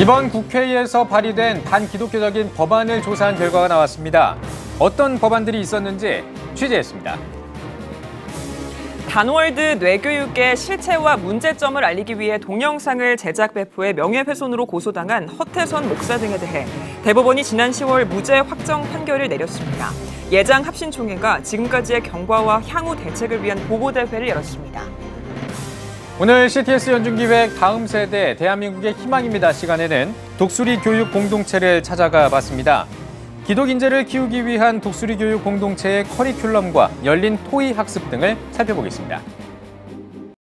이번 국회에서 발의된 반기독교적인 법안을 조사한 결과가 나왔습니다. 어떤 법안들이 있었는지 취재했습니다. 단월드 뇌교육의 실체와 문제점을 알리기 위해 동영상을 제작 배포해 명예훼손으로 고소당한 허태선 목사 등에 대해 대법원이 지난 10월 무죄 확정 판결을 내렸습니다. 예장 합신총회가 지금까지의 경과와 향후 대책을 위한 보고대회를 열었습니다. 오늘 CTS 연중기획 다음 세대 대한민국의 희망입니다 시간에는 독수리 교육 공동체를 찾아가 봤습니다. 기독 인재를 키우기 위한 독수리 교육 공동체의 커리큘럼과 열린 토의 학습 등을 살펴보겠습니다.